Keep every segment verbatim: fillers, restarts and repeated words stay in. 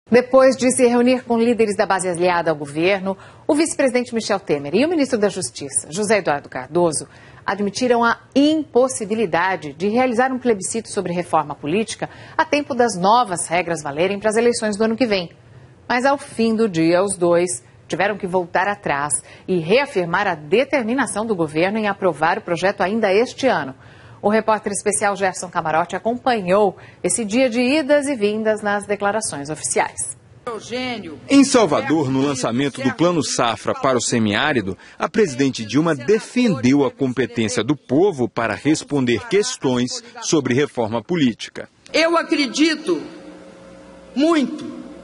Depois de se reunir com líderes da base aliada ao governo, o vice-presidente Michel Temer e o ministro da Justiça, José Eduardo Cardoso, admitiram a impossibilidade de realizar um plebiscito sobre reforma política a tempo das novas regras valerem para as eleições do ano que vem. Mas ao fim do dia, os dois tiveram que voltar atrás e reafirmar a determinação do governo em aprovar o projeto ainda este ano. O repórter especial Gerson Camarote acompanhou esse dia de idas e vindas nas declarações oficiais. Em Salvador, no lançamento do Plano Safra para o semiárido, a presidente Dilma defendeu a competência do povo para responder questões sobre reforma política. Eu acredito muito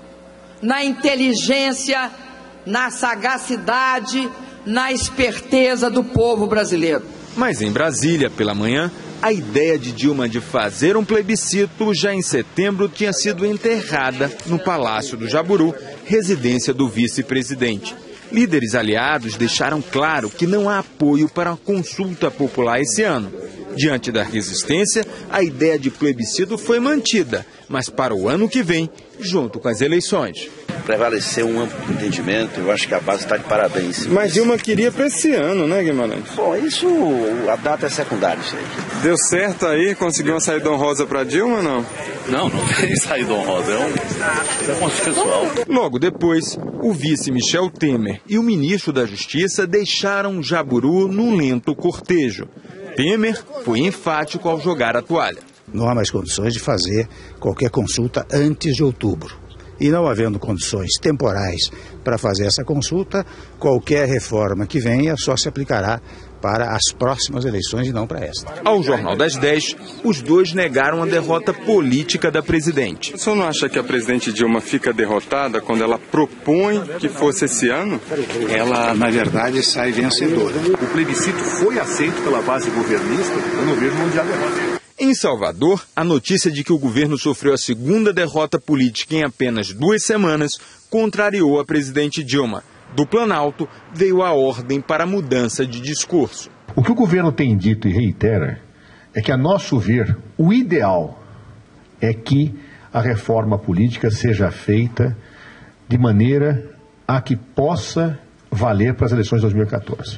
na inteligência, na sagacidade, na esperteza do povo brasileiro. Mas em Brasília, pela manhã, a ideia de Dilma de fazer um plebiscito já em setembro tinha sido enterrada no Palácio do Jaburu, residência do vice-presidente. Líderes aliados deixaram claro que não há apoio para a consulta popular esse ano. Diante da resistência, a ideia de plebiscito foi mantida, mas para o ano que vem, junto com as eleições. Prevaleceu um amplo entendimento, eu acho que a base está de parabéns. Mas Dilma queria para esse ano, né, Guimarães? Bom, isso, a data é secundária, isso aí. Deu certo aí? Conseguiu uma saída honrosa para Dilma ou não? Não, não tem saída honrosa, é um, é um consensual. Logo depois, o vice Michel Temer e o ministro da Justiça deixaram Jaburu num lento cortejo. Temer foi enfático ao jogar a toalha. Não há mais condições de fazer qualquer consulta antes de outubro. E não havendo condições temporais para fazer essa consulta, qualquer reforma que venha só se aplicará para as próximas eleições e não para esta. Ao Jornal das dez, os dois negaram a derrota política da presidente. O senhor não acha que a presidente Dilma fica derrotada quando ela propõe que fosse esse ano? Ela, na verdade, sai vencedora. O plebiscito foi aceito pela base governista, eu não vejo onde há derrota. Em Salvador, a notícia de que o governo sofreu a segunda derrota política em apenas duas semanas contrariou a presidente Dilma. Do Planalto veio a ordem para a mudança de discurso. O que o governo tem dito e reitera é que, a nosso ver, o ideal é que a reforma política seja feita de maneira a que possa valer para as eleições de dois mil e quatorze.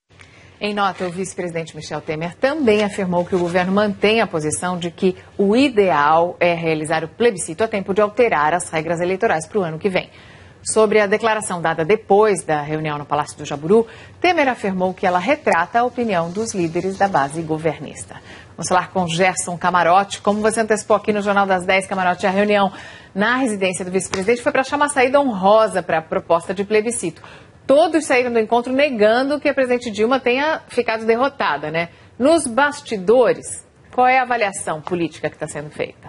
Em nota, o vice-presidente Michel Temer também afirmou que o governo mantém a posição de que o ideal é realizar o plebiscito a tempo de alterar as regras eleitorais para o ano que vem. Sobre a declaração dada depois da reunião no Palácio do Jaburu, Temer afirmou que ela retrata a opinião dos líderes da base governista. Vamos falar com Gerson Camarote. Como você antecipou aqui no Jornal das dez, Camarote, a reunião na residência do vice-presidente foi para chamar saída honrosa para a proposta de plebiscito. Todos saíram do encontro negando que a presidente Dilma tenha ficado derrotada, né? Nos bastidores, qual é a avaliação política que está sendo feita?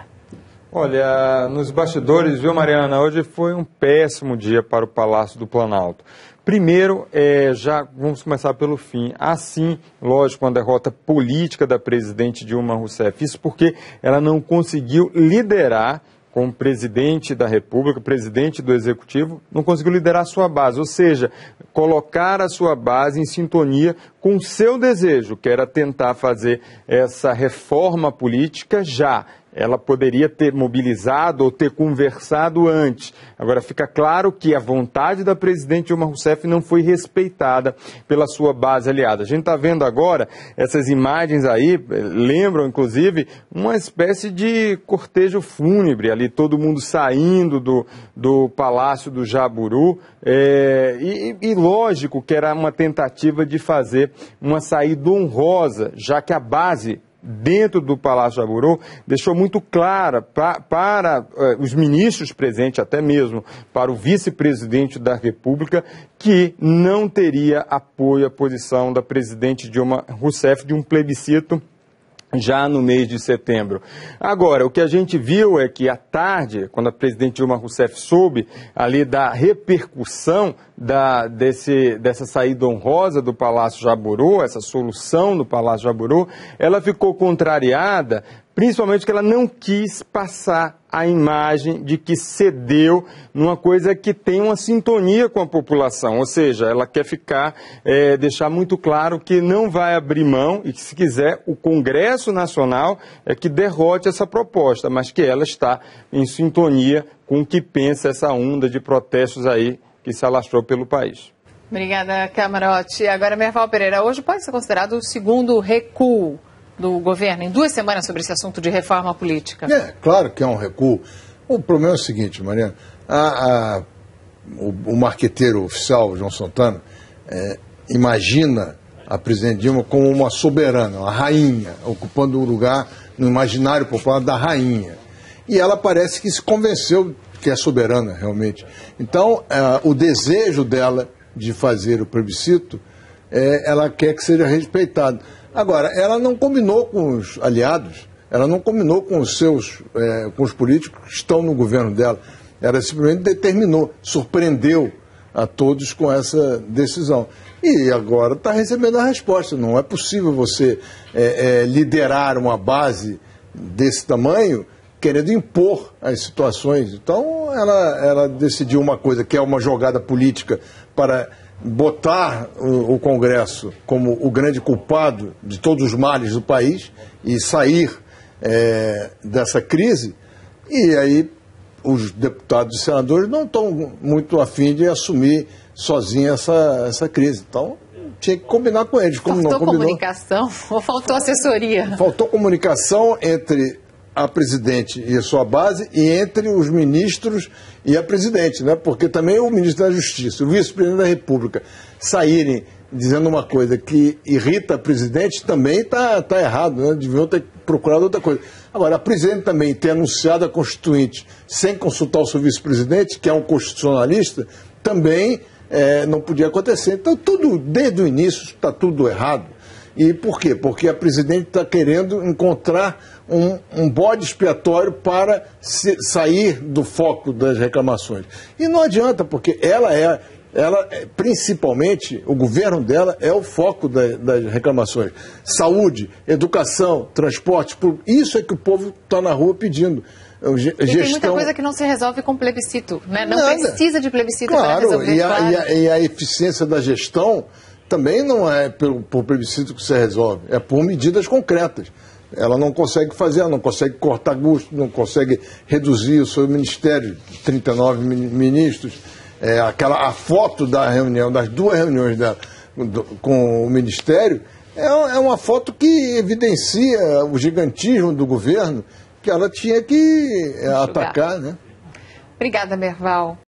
Olha, nos bastidores, viu, Mariana, hoje foi um péssimo dia para o Palácio do Planalto. Primeiro, é, já vamos começar pelo fim. Assim, lógico, uma derrota política da presidente Dilma Rousseff. Isso porque ela não conseguiu liderar como presidente da República, presidente do Executivo, não conseguiu liderar a sua base, ou seja, colocar a sua base em sintonia com o seu desejo, que era tentar fazer essa reforma política já. Ela poderia ter mobilizado ou ter conversado antes. Agora, fica claro que a vontade da presidente Dilma Rousseff não foi respeitada pela sua base aliada. A gente está vendo agora essas imagens aí, lembram, inclusive, uma espécie de cortejo fúnebre ali, todo mundo saindo do, do Palácio do Jaburu. É, e, e lógico que era uma tentativa de fazer uma saída honrosa, já que a base dentro do Palácio Jaburu, deixou muito clara pra, para uh, os ministros presentes, até mesmo para o vice-presidente da República, que não teria apoio à posição da presidente Dilma Rousseff de um plebiscito já no mês de setembro. Agora, o que a gente viu é que à tarde, quando a presidente Dilma Rousseff soube ali da repercussão da, desse, dessa saída honrosa do Palácio Jaburu, essa solução do Palácio Jaburu, ela ficou contrariada, principalmente que ela não quis passar a imagem de que cedeu numa coisa que tem uma sintonia com a população, ou seja, ela quer ficar, é, deixar muito claro que não vai abrir mão e que, se quiser, o Congresso Nacional é que derrote essa proposta, mas que ela está em sintonia com o que pensa essa onda de protestos aí que se alastrou pelo país. Obrigada, Camarote. Agora, Merval Pereira, hoje pode ser considerado o segundo recuo do governo em duas semanas sobre esse assunto de reforma política. É, claro que é um recuo. O problema é o seguinte, Mariana, a, a, o, o marqueteiro oficial, João Santana, é, imagina a presidente Dilma como uma soberana, uma rainha, ocupando o lugar no imaginário popular da rainha. E ela parece que se convenceu que é soberana, realmente. Então, é, o desejo dela de fazer o plebiscito, é, ela quer que seja respeitado. Agora, ela não combinou com os aliados, ela não combinou com os seus, é, com os políticos que estão no governo dela. Ela simplesmente determinou, surpreendeu a todos com essa decisão. E agora está recebendo a resposta. Não é possível você é, é, liderar uma base desse tamanho querendo impor as situações. Então, ela, ela decidiu uma coisa que é uma jogada política para botar o, o Congresso como o grande culpado de todos os males do país e sair é, dessa crise, e aí os deputados e senadores não estão muito afim de assumir sozinhos essa, essa crise. Então, tinha que combinar com eles. Como faltou não combinou, comunicação ou faltou assessoria? Faltou comunicação entre a presidente e a sua base e entre os ministros e a presidente, né? Porque também o ministro da Justiça, o vice-presidente da República, saírem dizendo uma coisa que irrita a presidente também está tá errado, né? Deviam ter procurado outra coisa. Agora, a presidente também ter anunciado a Constituinte sem consultar o seu vice-presidente, que é um constitucionalista, também é, não podia acontecer. Então, tudo, desde o início, está tudo errado. E por quê? Porque a presidente está querendo encontrar um, um bode expiatório para se, sair do foco das reclamações. E não adianta, porque ela é, ela é, principalmente, o governo dela é o foco da, das reclamações. Saúde, educação, transporte, isso é que o povo está na rua pedindo. Gestão... E tem muita coisa que não se resolve com plebiscito, né? Não Nada. Precisa de plebiscito claro, para resolver. E a, claro, e, a, e a eficiência da gestão também não é por, por plebiscito que se resolve, é por medidas concretas. Ela não consegue fazer, ela não consegue cortar custos, não consegue reduzir o seu ministério, trinta e nove ministros. É, aquela, a foto da reunião, das duas reuniões dela do, com o ministério, é, é uma foto que evidencia o gigantismo do governo, que ela tinha que é, atacar, né? Obrigada, Merval.